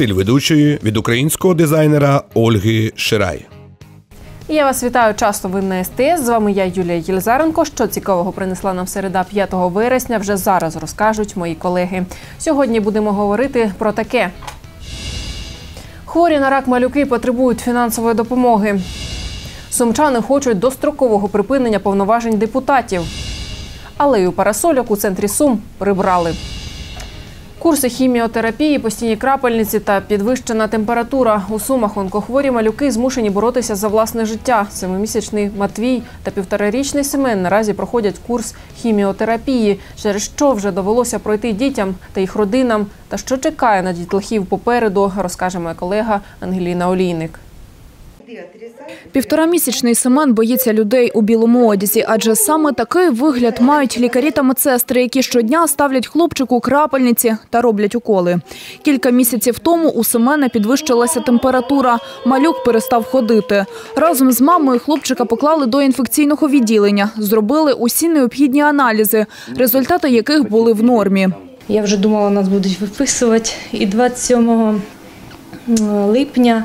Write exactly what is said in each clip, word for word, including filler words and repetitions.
Стиль ведучої від українського дизайнера Ольги Ширай. Я вас вітаю. Часто ви на ес те ес. З вами я, Юлія Єлизаренко. Що цікавого принесла нам середа п'ятого вересня, вже зараз розкажуть мої колеги. Сьогодні будемо говорити про таке. Хворі на рак малюки потребують фінансової допомоги. Сумчани хочуть дострокового припинення повноважень депутатів. Алею парасольок у центрі Сум прибрали. Курси хіміотерапії, постійні крапельниці та підвищена температура. У Сумах онкохворі малюки змушені боротися за власне життя. Семимісячний Матвій та півторарічний Семен наразі проходять курс хіміотерапії, через що вже довелося пройти дітям та їх родинам. Та що чекає на дітлахів попереду, розкаже моя колега Ангеліна Олійник. Півторамісячний Семен боїться людей у білому одязі, адже саме такий вигляд мають лікарі та медсестри, які щодня ставлять хлопчику крапельниці та роблять уколи. Кілька місяців тому у Семена підвищилася температура, малюк перестав ходити. Разом з мамою хлопчика поклали до інфекційного відділення, зробили усі необхідні аналізи, результати яких були в нормі. Я вже думала, нас будуть виписувати, і двадцять сьомого липня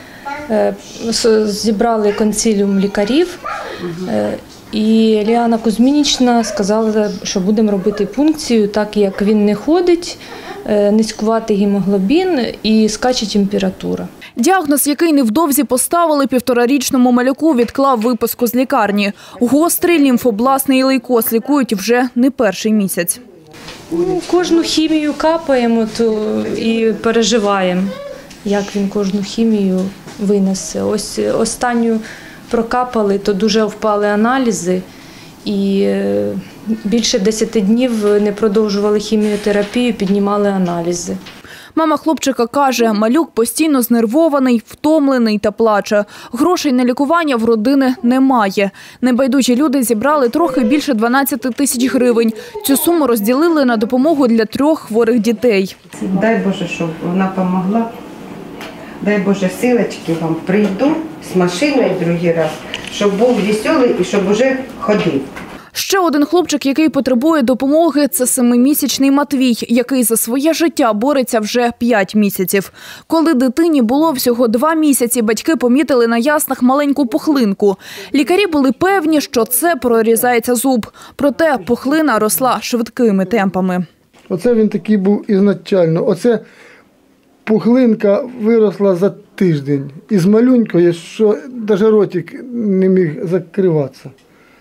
зібрали консиліум лікарів, і Ліана Кузьмінічна сказала, що будемо робити пункцію, так як він не ходить, низькуватий гемоглобін і скаче температура. Діагноз, який невдовзі поставили півторарічному малюку, відклав виписку з лікарні. Гострий лімфобластний лейкоз лікують вже не перший місяць. Ну, кожну хімію капаємо то і переживаємо, як він кожну хімію винесе. Ось останню прокапали, то дуже впали аналізи і більше десяти днів не продовжували хіміотерапію, піднімали аналізи. Мама хлопчика каже, малюк постійно знервований, втомлений та плаче. Грошей на лікування в родини немає. Небайдужі люди зібрали трохи більше дванадцяти тисяч гривень. Цю суму розділили на допомогу для трьох хворих дітей. Дай Боже, щоб вона допомогла. Дай Боже, силочки вам, прийду з машиною другий раз, щоб був веселий і щоб уже ходив. Ще один хлопчик, який потребує допомоги – це семимісячний Матвій, який за своє життя бореться вже п'ять місяців. Коли дитині було всього два місяці, батьки помітили на яснах маленьку пухлинку. Лікарі були певні, що це прорізається зуб. Проте пухлина росла швидкими темпами. Оце він такий був ізначально. Оце пухлинка виросла за тиждень. Із малюнькою, що навіть ротик не міг закриватися.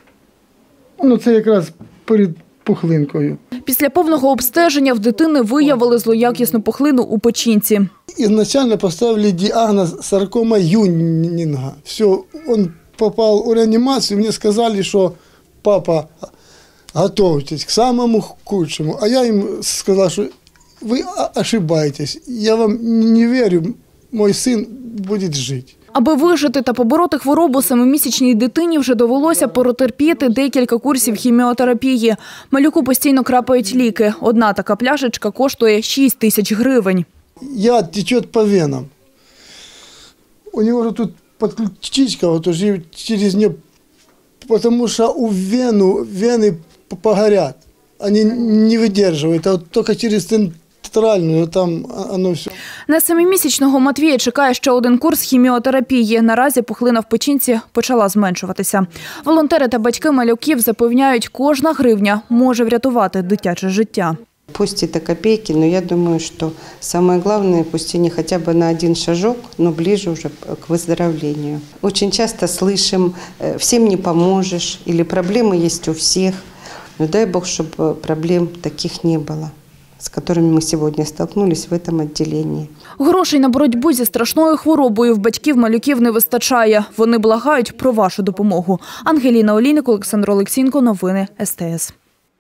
Ну, це якраз перед пухлинкою. Після повного обстеження в дитини виявили злоякісну пухлину у печінці. Ізначально поставили діагноз саркома Юнінга. Все, він попав у реанімацію, мені сказали, що папа, готуйтесь к самому худшому. А я їм сказав, що ви ошибаєтесь, я вам не вірю, мій син буде жити. Аби вижити та побороти хворобу, семимісячній дитині вже довелося протерпіти декілька курсів хіміотерапії. Малюку постійно крапають ліки. Одна така пляшечка коштує шість тисяч гривень. Яд тече по венам. У нього ж тут подключичка, вот уже через нее, потому что у вену, вены погорят. Они не выдерживают, а вот только через центральную, там оно все. На семимісячного Матвія чекає ще один курс хіміотерапії. Наразі пухлина в печінці почала зменшуватися. Волонтери та батьки малюків запевняють, кожна гривня може врятувати дитяче життя. Пусть это копейки, но я думаю, что самое главное, пусть они хотя бы на один шажок, но ближе уже к выздоровлению. Очень часто слышим, всем не поможешь, или проблемы есть у всех. Но дай Бог, чтобы проблем таких не было, с которыми мы сегодня столкнулись в этом отделении. Грошей на боротьбу зі страшною хворобою в батьків малюків не вистачає. Вони благають про вашу допомогу. Ангеліна Олійник, Олександр Олексінко. Новини ес те ес.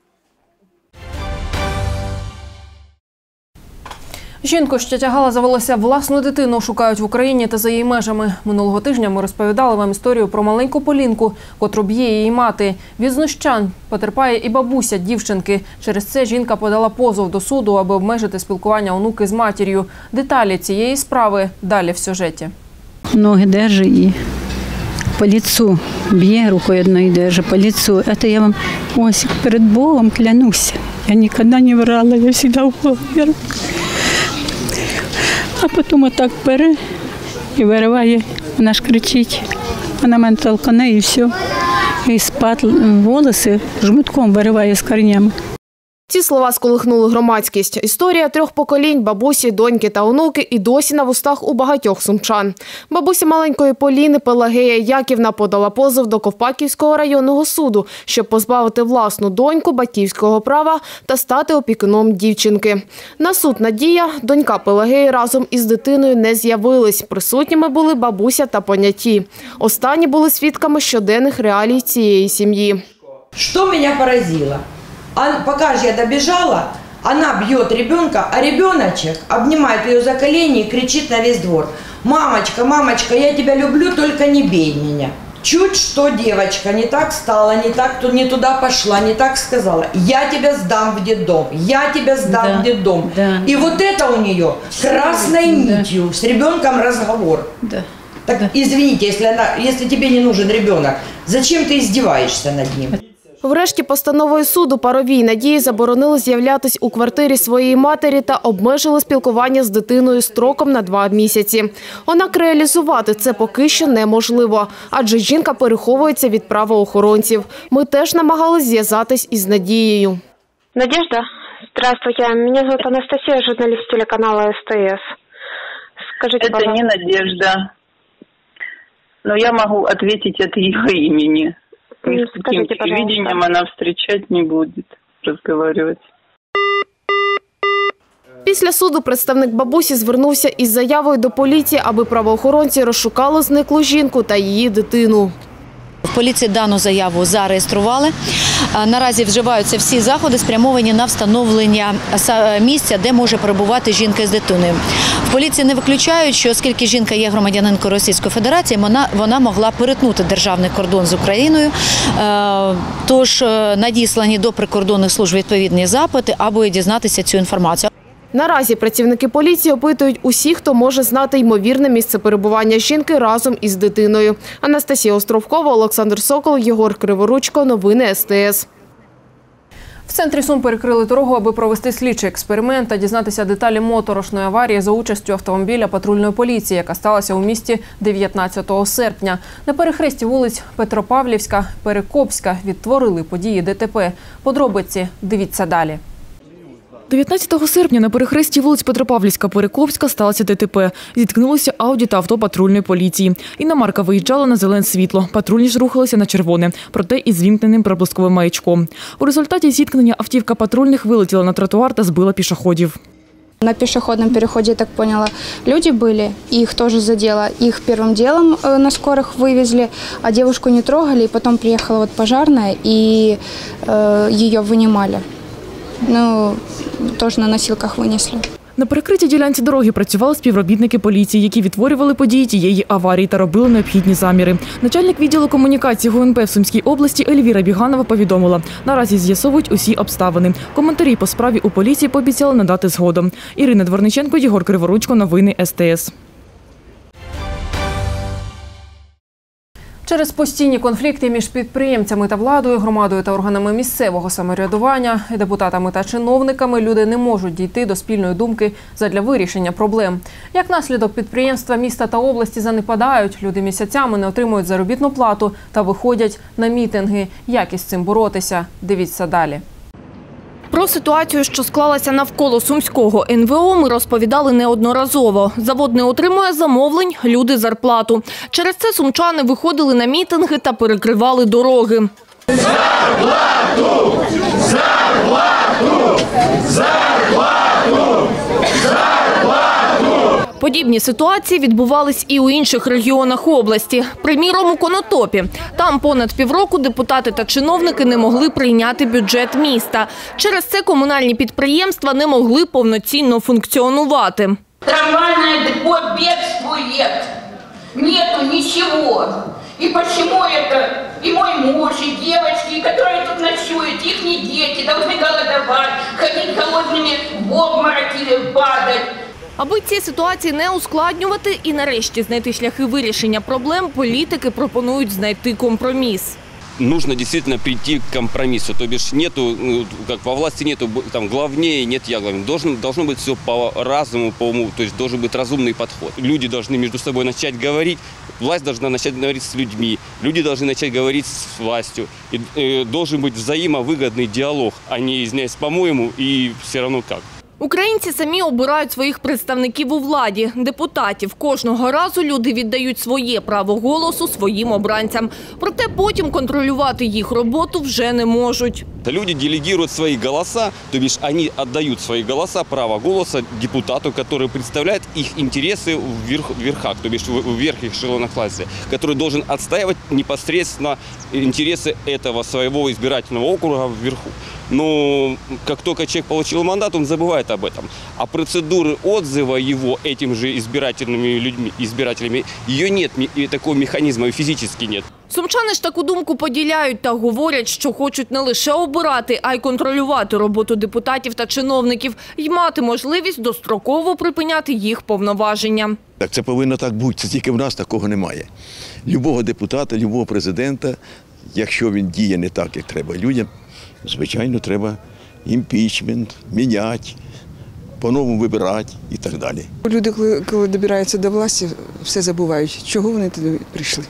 Жінку, що тягала за волосся власну дитину, шукають в Україні та за її межами. Минулого тижня ми розповідали вам історію про маленьку Полінку, котру б'є її мати. Від знущань потерпає і бабуся дівчинки. Через це жінка подала позов до суду, аби обмежити спілкування онуки з матір'ю. Деталі цієї справи далі в сюжеті. Ноги держи і по лицу б'є, рукою одною держи, по лицу. Це я вам ось перед Богом клянуся. Я ніколи не врала, я завжди говорила. А потім отак бере і вириває, вона ж кричить, вона мене толкане і все. І спад волоси жмутком вириває з корнями. Ці слова сколихнули громадськість. Історія трьох поколінь – бабусі, доньки та онуки – і досі на вустах у багатьох сумчан. Бабуся маленької Поліни Пелагея Яківна подала позов до Ковпаківського районного суду, щоб позбавити власну доньку батьківського права та стати опікуном дівчинки. На суд Надія, донька Пелагеї, разом із дитиною не з'явились. Присутніми були бабуся та поняті. Останні були свідками щоденних реалій цієї сім'ї. Що мене поразило? Пока же я добежала, она бьет ребенка, а ребеночек обнимает ее за колени и кричит на весь двор: «Мамочка, мамочка, я тебя люблю, только не бей меня». Чуть что девочка не так стала, не так, не туда пошла, не так сказала: «Я тебя сдам в детдом, я тебя сдам да, в детдом». Да. И вот это у нее красной нитью да. с ребенком разговор. Да. Так да. извините, если, она, если тебе не нужен ребенок, зачем ты издеваешься над ним? Врешті постановою суду Паровій Надії заборонили з'являтись у квартирі своєї матері та обмежили спілкування з дитиною строком на два місяці. Однак реалізувати це поки що неможливо, адже жінка переховується від правоохоронців. Ми теж намагалися зв'язатись із Надією. Надежда, здравствуйте. Меня зовут Анастасия, журналист телеканала СТС. Скажите, Это пожалуйста. Не Надежда, но я могу ответить от ее имени. Ни с каким телевидением она встречать не будет, разговаривать. Після суду представник бабусі звернувся із заявою до поліції, аби правоохоронці розшукали зниклу жінку та її дитину. В поліції дану заяву зареєстрували. Наразі вживаються всі заходи, спрямовані на встановлення місця, де може перебувати жінка з дитиною. В поліції не виключають, що оскільки жінка є громадянинкою Російської Федерації, вона, вона могла перетнути державний кордон з Україною. Тож надіслані до прикордонних служб відповідні запити, аби дізнатися цю інформацію. Наразі працівники поліції опитують усіх, хто може знати ймовірне місце перебування жінки разом із дитиною. Анастасія Островкова, Олександр Сокол, Єгор Криворучко. Новини ес те ес. В центрі Сум перекрили дорогу, аби провести слідчий експеримент та дізнатися деталі моторошної аварії за участю автомобіля патрульної поліції, яка сталася у місті дев'ятнадцятого серпня. На перехресті вулиць Петропавлівська, Перекопська відтворили події де те пе. Подробиці дивіться далі. дев'ятнадцятого серпня на перехресті вулиць Петропавлівська-Перекопська сталося де те пе. Зіткнулися Ауді та авто патрульної поліції. Іномарка виїжджала на зелене світло. Патрульні ж рухалися на червоне, проте із вімкненим проблисковим маячком. У результаті зіткнення автівка патрульних вилетіла на тротуар та збила пішоходів. На пешеходном переходе, я так поняла, люди были, их тоже задело. Их первым делом на скорых вывезли, а девушку не трогали. И потом приехала вот пожарная, и э, ее вынимали. Ну, теж на носілках винесли. На перекритій ділянці дороги працювали співробітники поліції, які відтворювали події тієї аварії та робили необхідні заміри. Начальник відділу комунікації ГУ ен пе в Сумській області Ельвіра Біганова повідомила, наразі з'ясовують усі обставини. Коментарі по справі у поліції пообіцяли надати згодом. Ірина Дворниченко, Єгор Криворучко, новини ес те ес. Через постійні конфлікти між підприємцями та владою, громадою та органами місцевого самоврядування, депутатами та чиновниками люди не можуть дійти до спільної думки задля вирішення проблем. Як наслідок, підприємства міста та області занепадають, люди місяцями не отримують заробітну плату та виходять на мітинги. Як із цим боротися? Дивіться далі. Про ситуацію, що склалася навколо Сумського ен ве о, ми розповідали неодноразово. Завод не отримує замовлень, люди – зарплату. Через це сумчани виходили на мітинги та перекривали дороги. Зарплату! Зарплату! Зарплату! Зарплату! Подібні ситуації відбувались і у інших регіонах області. Приміром, у Конотопі. Там понад півроку депутати та чиновники не могли прийняти бюджет міста. Через це комунальні підприємства не могли повноцінно функціонувати. Трамвайне депо бедствує. Нету нічого. І чому це і мой муж, і дівчатки, які тут ночують, їхні діти, повинні голодувати, ходити голодними в обмороки, падати. Аби ці ситуації не ускладнювати і нарешті знайти шляхи вирішення проблем, політики пропонують знайти компроміс. нужно действительно прийти к компромиссу. То бишь нету, как во власти нету там главнее, нет я главнее. Должен, должно быть все по разуму, по уму, то есть должен быть разумный подход. Люди должны между собой начать говорить, власть должна начать говорить с людьми, люди должны начать говорить с властью. И, э, должен быть взаимовыгодный диалог, а не, извиняюсь, по-моему, и все равно как. Українці самі обирають своїх представників у владі, депутатів. Кожного разу люди віддають своє право голосу своїм обранцям. Проте потім контролювати їх роботу вже не можуть. Люди делегируют свои голоса, то бишь они отдают свои голоса, право голоса депутату, который представляет их интересы в верх, верхах, то бишь в верхних эшелонах власти, который должен отстаивать непосредственно интересы этого своего избирательного округа вверху. Но как только человек получил мандат, он забывает об этом. А процедуры отзыва его этим же избирательными людьми, избирателями, ее нет, и такого механизма и физически нет. Сумчани ж таку думку поділяють та говорять, що хочуть не лише обирати, а й контролювати роботу депутатів та чиновників і мати можливість достроково припиняти їх повноваження. Так це повинно так бути, це тільки в нас такого немає. Любого депутата, любого президента, якщо він діє не так, як треба людям, звичайно, треба імпічмент, міняти, по-новому вибирати і так далі. Люди, коли, коли добираються до влади, все забувають, чого вони туди прийшли.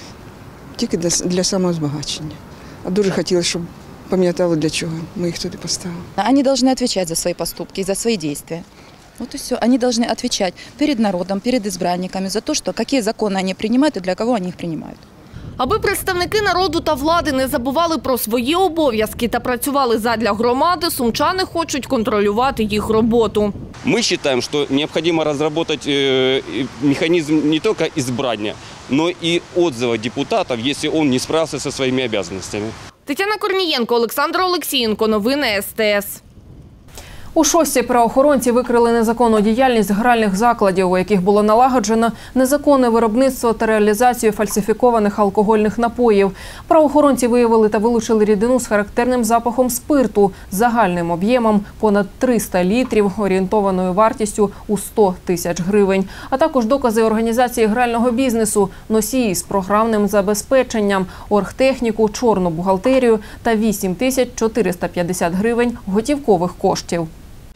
Тільки для, для самозбагачення. А дуже хотілося, щоб пам'ятали, для чого ми їх туди поставили. Вони повинні відповідати за свої поступки, за свої дії. Вот и все. Они должны отвечать перед народом, перед избранниками за то, что какие законы они принимают и для кого они их принимают. Аби представники народу та влади не забували про свої обов'язки та працювали задля громади, сумчани хочуть контролювати їх роботу. Мы считаем, что необходимо разработать механизм не только избрания, но и отзыва депутатов, если он не справился со своими обязанностями. Тетяна Корнієнко, Олександр Олексієнко. Новини ес те ес. У Шостці правоохоронці викрили незаконну діяльність гральних закладів, у яких було налагоджено незаконне виробництво та реалізацію фальсифікованих алкогольних напоїв. Правоохоронці виявили та вилучили рідину з характерним запахом спирту, загальним об'ємом понад триста літрів, орієнтованою вартістю у сто тисяч гривень. А також докази організації грального бізнесу, носії з програмним забезпеченням, оргтехніку, чорну бухгалтерію та вісім тисяч чотириста п'ятдесят гривень готівкових коштів.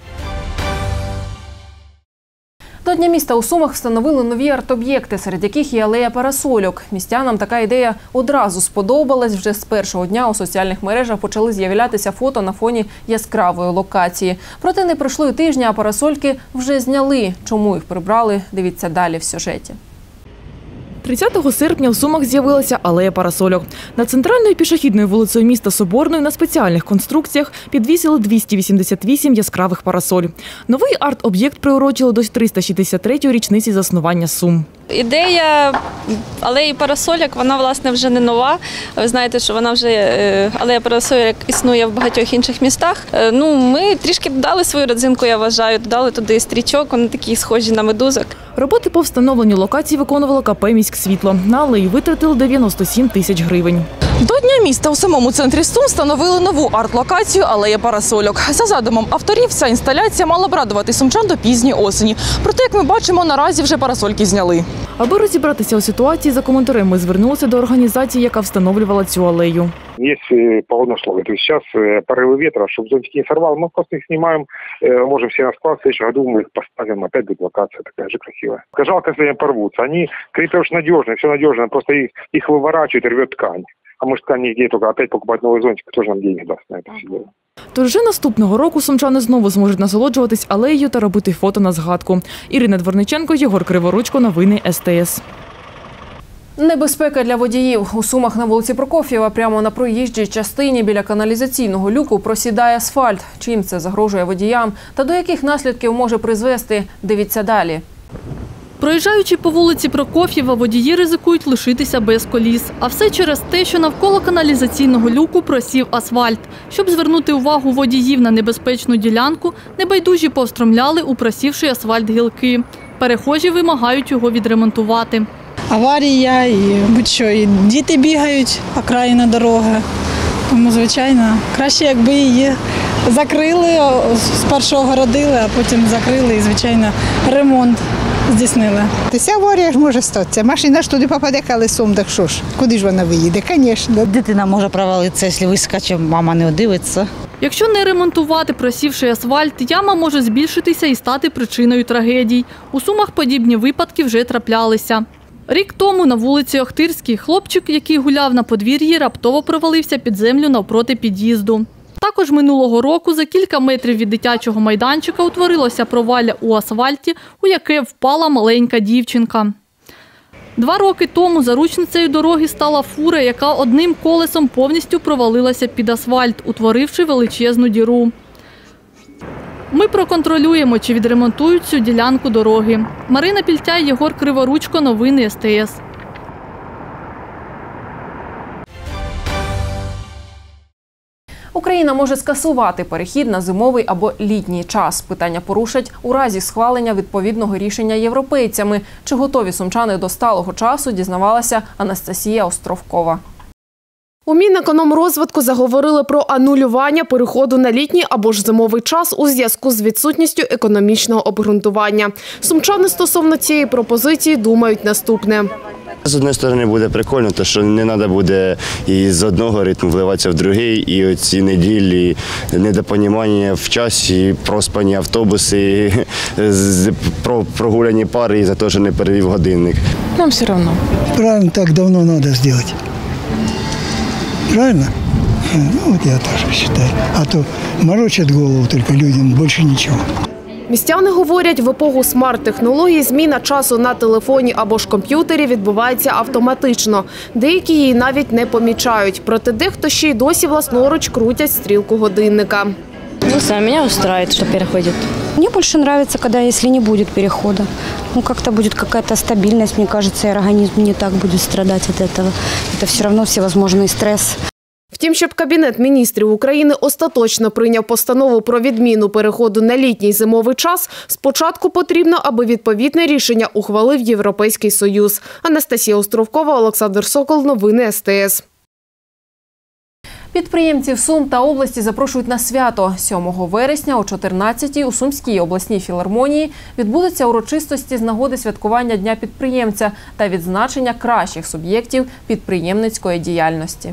До Дня міста у Сумах встановили нові арт-об'єкти, серед яких є алея парасольок. Містянам така ідея одразу сподобалась. Вже з першого дня у соціальних мережах почали з'являтися фото на фоні яскравої локації. Проте не пройшло й тижня, а парасольки вже зняли. Чому їх прибрали, дивіться далі в сюжеті. тридцятого серпня в Сумах з'явилася алея парасольок. Над центральною пішохідною вулицею міста Соборною на спеціальних конструкціях підвісили двісті вісімдесят вісім яскравих парасоль. Новий арт-об'єкт приурочили до триста шістдесят третьої річниці заснування Сум. Ідея алеї парасольок, вона, власне, вже не нова. Ви знаєте, що вона вже, алея парасольок існує в багатьох інших містах. Ну, ми трішки додали свою родзинку, я вважаю, додали туди стрічок, вони такі схожі на медузок. Роботи по встановленню локації виконувала ка пе «Міськсвітло». На алеї витратили дев'яносто сім тисяч гривень. До Дня міста у самому центрі Сум встановили нову арт-локацію «Алея парасольок». За задумом авторів, ця інсталяція мала б радувати сумчан до пізньої осені. Проте, як ми бачимо, наразі вже парасольки зняли. Аби розібратися у ситуації, за коментарем ми звернулися до організації, яка встановлювала цю алею. Есть погодные условия. То есть сейчас порывы ветра, чтобы зонтики не сорвало, мы просто их снимаем, можем все на склад, в следующем году мы их поставим, опять будет локация такая же красивая. Жалко, если они порвутся. Они, конечно, уж надежные, все надежно, просто их, их выворачивают и рвет ткань. А может, ткань нигде, только опять покупать новый зонтик, тоже нам денег даст на это все дело. Тож вже наступного року сумчани знову зможуть насолоджуватись алеєю та робити фото на згадку. Ірина Дворниченко, Єгор Криворучко, новини ес те ес. Небезпека для водіїв. У Сумах на вулиці Прокоф'єва прямо на проїжджій частині біля каналізаційного люку просідає асфальт. Чим це загрожує водіям та до яких наслідків може призвести, дивіться далі. Проїжджаючи по вулиці Прокоф'єва, водії ризикують лишитися без коліс. А все через те, що навколо каналізаційного люку просів асфальт. Щоб звернути увагу водіїв на небезпечну ділянку, небайдужі повстромляли у просівший асфальт гілки. Перехожі вимагають його відремонтувати. Аварія, і будь-що, і діти бігають, окраїна дорога. Тому, звичайно, краще, якби її закрили, спершу огородили, а потім закрили і, звичайно, ремонт здійснили. Ця аварія ж може статися. Машина ж туди попаде колесом, так що ж, куди ж вона виїде? Звісно. Дитина може провалитися, якщо вискочить, мама не дивиться. Якщо не ремонтувати просівший асфальт, яма може збільшитися і стати причиною трагедій. У Сумах подібні випадки вже траплялися. Рік тому на вулиці Охтирській хлопчик, який гуляв на подвір'ї, раптово провалився під землю навпроти під'їзду. Також минулого року за кілька метрів від дитячого майданчика утворилося провалля у асфальті, у яке впала маленька дівчинка. Два роки тому заручницею дороги стала фура, яка одним колесом повністю провалилася під асфальт, утворивши величезну діру. Ми проконтролюємо, чи відремонтують цю ділянку дороги. Марина Пільтяй, Єгор Криворучко, новини ес те ес. Україна може скасувати перехід на зимовий або літній час. Питання порушать у разі схвалення відповідного рішення європейцями. Чи готові сумчани до сталого часу, дізнавалася Анастасія Островкова. У Мінекономрозвитку заговорили про анулювання переходу на літній або ж зимовий час у зв'язку з відсутністю економічного обґрунтування. Сумчани стосовно цієї пропозиції думають наступне. З однієї сторони буде прикольно, тому що не треба буде із одного ритму вливатися в другий, і оці неділі недопонімання в часі, проспані автобуси, прогуляні пари і за те, що не перевів годинник. Нам все одно. Правильно, так давно треба зробити. Правильно? Ну, вот я тоже считаю. А то морочат голову только людям, больше ничего. Містяни говорять, в епоху смарт-технологій зміна часу на телефоні або ж комп'ютері відбувається автоматично. Деякі її навіть не помічають. Проте дехто ще й досі власноруч крутять стрілку годинника. Не знаю, меня устраивает, что переходит. Мне больше нравится, когда, если не будет перехода. Ну, как-то будет какая-то стабильность, мне кажется, и организм не так будет страдать от этого. Это все равно всевозможный стресс. Втім, щоб Кабінет міністрів України остаточно прийняв постанову про відміну переходу на літній зимовий час, спочатку потрібно, аби відповідне рішення ухвалив Європейський Союз. Анастасія Островкова, Олександр Сокол, новини ес те ес. Підприємців Сум та області запрошують на свято. сьомого вересня о чотирнадцятій у Сумській обласній філармонії відбудуться урочистості з нагоди святкування Дня підприємця та відзначення кращих суб'єктів підприємницької діяльності.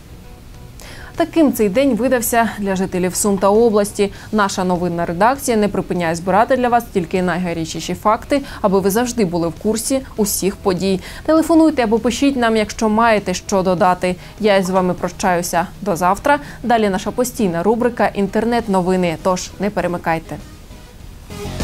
Таким цей день видався для жителів Сум та області. Наша новинна редакція не припиняє збирати для вас тільки найгарячіші факти, аби ви завжди були в курсі усіх подій. Телефонуйте або пишіть нам, якщо маєте що додати. Я з вами прощаюся до завтра. Далі наша постійна рубрика «Інтернет-новини», тож не перемикайте.